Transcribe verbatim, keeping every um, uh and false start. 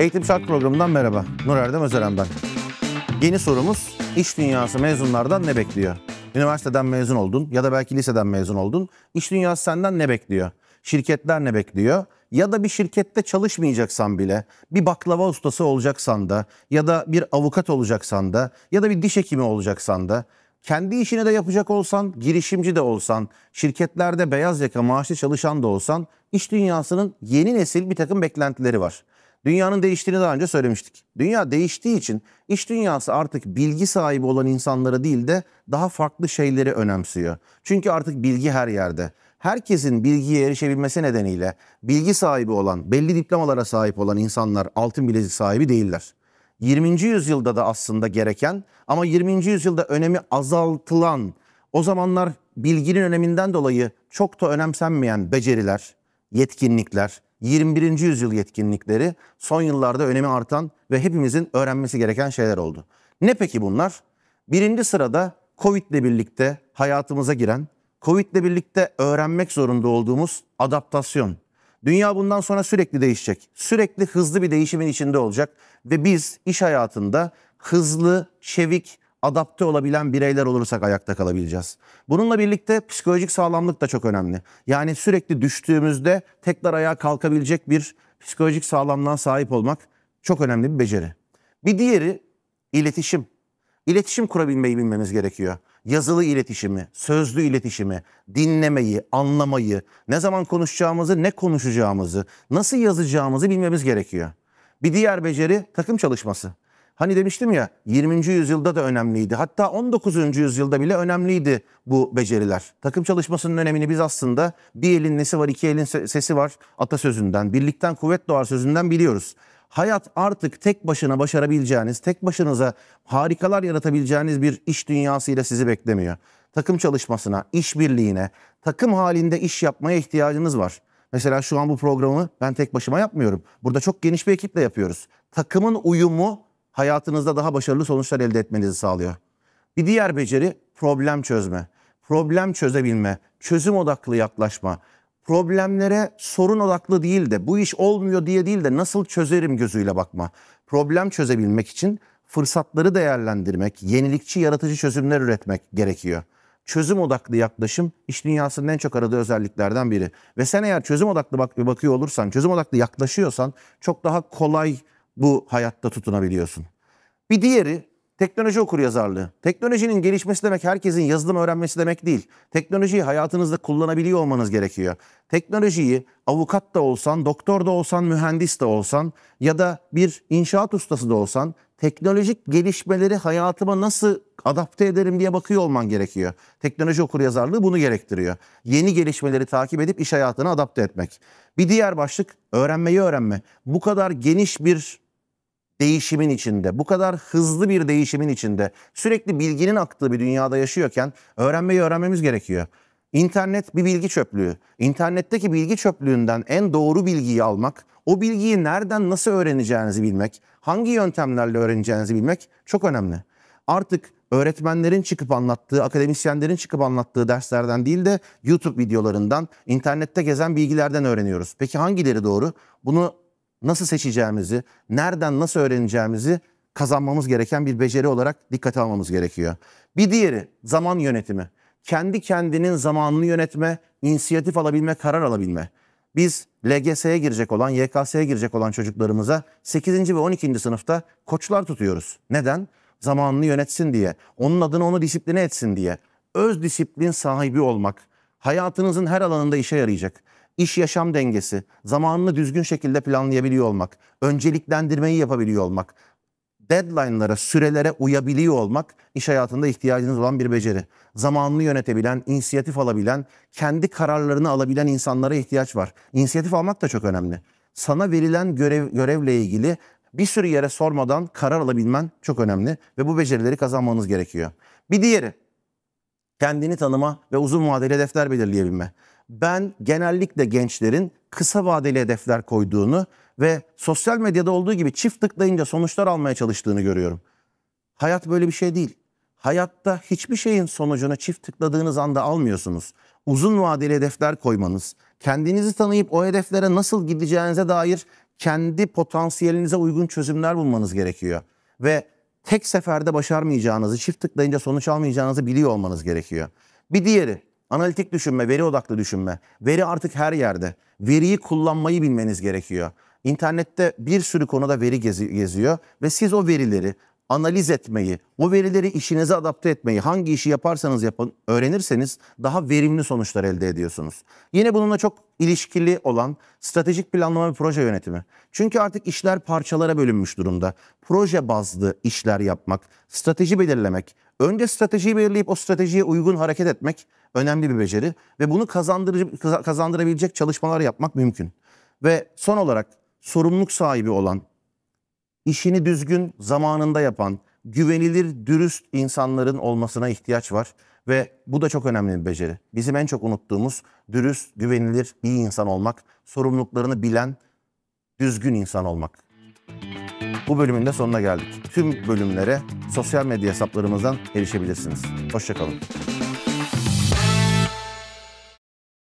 Eğitim Şart programından merhaba. Nur Erdem Özeren ben. Yeni sorumuz, iş dünyası mezunlardan ne bekliyor? Üniversiteden mezun oldun ya da belki liseden mezun oldun. İş dünyası senden ne bekliyor? Şirketler ne bekliyor? Ya da bir şirkette çalışmayacaksan bile, bir baklava ustası olacaksan da, ya da bir avukat olacaksan da, ya da bir diş hekimi olacaksan da, kendi işini de yapacak olsan, girişimci de olsan, şirketlerde beyaz yaka maaşlı çalışan da olsan, iş dünyasının yeni nesil bir takım beklentileri var. Dünyanın değiştiğini daha önce söylemiştik. Dünya değiştiği için iş dünyası artık bilgi sahibi olan insanları değil de daha farklı şeyleri önemsiyor. Çünkü artık bilgi her yerde. Herkesin bilgiye erişebilmesi nedeniyle bilgi sahibi olan, belli diplomalara sahip olan insanlar altın bilezik sahibi değiller. yirminci yüzyılda da aslında gereken ama yirminci yüzyılda önemi azaltılan, o zamanlar bilginin öneminden dolayı çok da önemsenmeyen beceriler, yetkinlikler, yirmi birinci yüzyıl yetkinlikleri son yıllarda önemi artan ve hepimizin öğrenmesi gereken şeyler oldu. Ne peki bunlar? Birinci sırada Covid ile birlikte hayatımıza giren, Covid ile birlikte öğrenmek zorunda olduğumuz adaptasyon. Dünya bundan sonra sürekli değişecek. Sürekli hızlı bir değişimin içinde olacak ve biz iş hayatında hızlı, çevik, adapte olabilen bireyler olursak ayakta kalabileceğiz. Bununla birlikte psikolojik sağlamlık da çok önemli. Yani sürekli düştüğümüzde tekrar ayağa kalkabilecek bir psikolojik sağlamlığa sahip olmak çok önemli bir beceri. Bir diğeri iletişim. İletişim kurabilmeyi bilmemiz gerekiyor. Yazılı iletişimi, sözlü iletişimi, dinlemeyi, anlamayı, ne zaman konuşacağımızı, ne konuşacağımızı, nasıl yazacağımızı bilmemiz gerekiyor. Bir diğer beceri takım çalışması. Hani demiştim ya, yirminci yüzyılda da önemliydi. Hatta on dokuzuncu yüzyılda bile önemliydi bu beceriler. Takım çalışmasının önemini biz aslında bir elin nesi var, iki elin sesi var atasözünden, birlikten kuvvet doğar sözünden biliyoruz. Hayat artık tek başına başarabileceğiniz, tek başınıza harikalar yaratabileceğiniz bir iş dünyasıyla sizi beklemiyor. Takım çalışmasına, işbirliğine, takım halinde iş yapmaya ihtiyacınız var. Mesela şu an bu programı ben tek başıma yapmıyorum. Burada çok geniş bir ekiple yapıyoruz. Takımın uyumu hayatınızda daha başarılı sonuçlar elde etmenizi sağlıyor. Bir diğer beceri problem çözme. Problem çözebilme, çözüm odaklı yaklaşma. Problemlere sorun odaklı değil de bu iş olmuyor diye değil de nasıl çözerim gözüyle bakma. Problem çözebilmek için fırsatları değerlendirmek, yenilikçi, yaratıcı çözümler üretmek gerekiyor. Çözüm odaklı yaklaşım iş dünyasının en çok aradığı özelliklerden biri. Ve sen eğer çözüm odaklı bak bakıyor olursan, çözüm odaklı yaklaşıyorsan çok daha kolay bu hayatta tutunabiliyorsun. Bir diğeri teknoloji okuryazarlığı. Teknolojinin gelişmesi demek herkesin yazılım öğrenmesi demek değil. Teknolojiyi hayatınızda kullanabiliyor olmanız gerekiyor. Teknolojiyi avukat da olsan, doktor da olsan, mühendis de olsan ya da bir inşaat ustası da olsan teknolojik gelişmeleri hayatıma nasıl adapte ederim diye bakıyor olman gerekiyor. Teknoloji okuryazarlığı bunu gerektiriyor. Yeni gelişmeleri takip edip iş hayatına adapte etmek. Bir diğer başlık öğrenmeyi öğrenme. Bu kadar geniş bir değişimin içinde, bu kadar hızlı bir değişimin içinde, sürekli bilginin aktığı bir dünyada yaşıyorken öğrenmeyi öğrenmemiz gerekiyor. İnternet bir bilgi çöplüğü. İnternetteki bilgi çöplüğünden en doğru bilgiyi almak, o bilgiyi nereden nasıl öğreneceğinizi bilmek, hangi yöntemlerle öğreneceğinizi bilmek çok önemli. Artık öğretmenlerin çıkıp anlattığı, akademisyenlerin çıkıp anlattığı derslerden değil de YouTube videolarından, internette gezen bilgilerden öğreniyoruz. Peki hangileri doğru? Bunu nasıl seçeceğimizi, nereden nasıl öğreneceğimizi kazanmamız gereken bir beceri olarak dikkate almamız gerekiyor. Bir diğeri zaman yönetimi. Kendi kendinin zamanını yönetme, inisiyatif alabilme, karar alabilme. Biz L G S'ye girecek olan, Y K S'ye girecek olan çocuklarımıza sekizinci ve on ikinci sınıfta koçlar tutuyoruz. Neden? Zamanını yönetsin diye, onun adına onu disipline etsin diye. Öz disiplin sahibi olmak, hayatınızın her alanında işe yarayacak. İş yaşam dengesi, zamanını düzgün şekilde planlayabiliyor olmak, önceliklendirmeyi yapabiliyor olmak, deadline'lara, sürelere uyabiliyor olmak iş hayatında ihtiyacınız olan bir beceri. Zamanını yönetebilen, inisiyatif alabilen, kendi kararlarını alabilen insanlara ihtiyaç var. İnisiyatif almak da çok önemli. Sana verilen görev, görevle ilgili bir sürü yere sormadan karar alabilmen çok önemli ve bu becerileri kazanmanız gerekiyor. Bir diğeri, kendini tanıma ve uzun vadeli hedefler belirleyebilme. Ben genellikle gençlerin kısa vadeli hedefler koyduğunu ve sosyal medyada olduğu gibi çift tıklayınca sonuçlar almaya çalıştığını görüyorum. Hayat böyle bir şey değil. Hayatta hiçbir şeyin sonucunu çift tıkladığınız anda almıyorsunuz. Uzun vadeli hedefler koymanız, kendinizi tanıyıp o hedeflere nasıl gideceğinize dair kendi potansiyelinize uygun çözümler bulmanız gerekiyor. Ve tek seferde başarmayacağınızı, çift tıklayınca sonuç almayacağınızı biliyor olmanız gerekiyor. Bir diğeri, analitik düşünme, veri odaklı düşünme. Veri artık her yerde. Veriyi kullanmayı bilmeniz gerekiyor. İnternette bir sürü konuda veri gezi geziyor ve siz o verileri analiz etmeyi, o verileri işinize adapte etmeyi, hangi işi yaparsanız yapın, öğrenirseniz daha verimli sonuçlar elde ediyorsunuz. Yine bununla çok ilişkili olan stratejik planlama ve proje yönetimi. Çünkü artık işler parçalara bölünmüş durumda. Proje bazlı işler yapmak, strateji belirlemek, önce stratejiyi belirleyip o stratejiye uygun hareket etmek önemli bir beceri ve bunu kazandırıcı, kazandırabilecek çalışmalar yapmak mümkün. Ve son olarak sorumluluk sahibi olan, İşini düzgün, zamanında yapan, güvenilir, dürüst insanların olmasına ihtiyaç var. Ve bu da çok önemli bir beceri. Bizim en çok unuttuğumuz dürüst, güvenilir bir insan olmak, sorumluluklarını bilen, düzgün insan olmak. Bu bölümün de sonuna geldik. Tüm bölümlere sosyal medya hesaplarımızdan erişebilirsiniz. Hoşça kalın.